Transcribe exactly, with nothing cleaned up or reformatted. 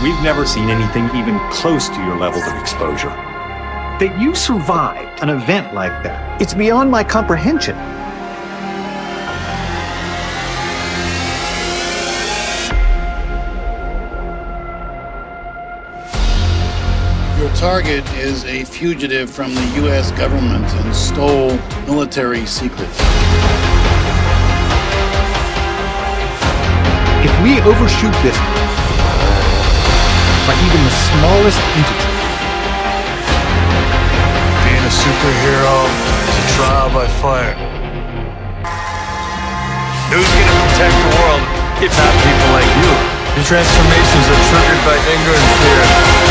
We've never seen anything even close to your levels of exposure. That you survived an event like that, it's beyond my comprehension. Your target is a fugitive from the U S government and stole military secrets. If we overshoot this by even the smallest integer, being a superhero is a trial by fire. Who's gonna protect the world if not people like you? Your transformations are triggered by anger and fear.